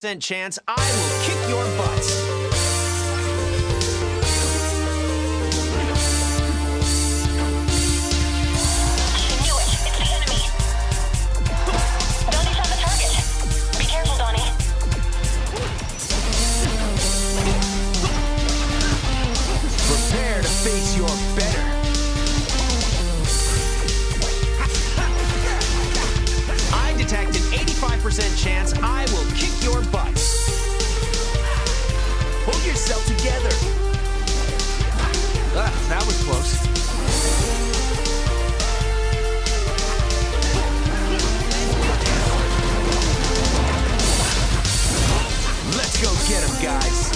chance I will kick your butts. I knew it. It's the enemy. Donnie's on the target. Be careful, Donnie. Prepare to face your better. I detect an 85% chance I will kick your butts. Hold yourself together. That was close. Let's go get him, guys.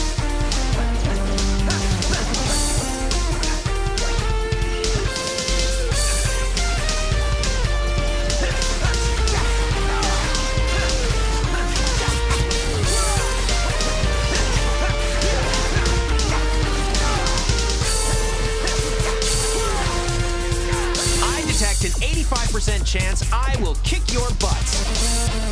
An 85% chance I will kick your butts.